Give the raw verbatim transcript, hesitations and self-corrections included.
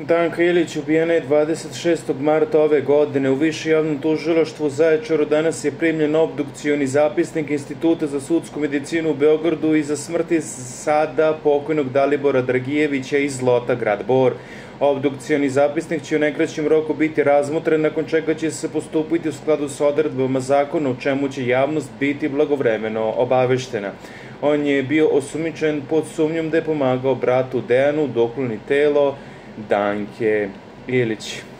Danka Ilić ubijena je dvadeset šestog marta ove godine. U Višem javnom tužilaštvu u Zaječaru danas je primljen obdukcioni zapisnik Instituta za sudsku medicinu u Beogradu iza smrti sada pokojnog Dalibora Dragijevića iz Lota, grad Bor. Obdukcioni zapisnik će u najkraćem roku biti razmotren, nakon čega će se postupiti u skladu sa odredbama zakona, u čemu će javnost biti blagovremeno obaveštena. On je bio osumnjičen pod sumnjom da je pomagao bratu Dejanu da ukloni telo Danke Ilić.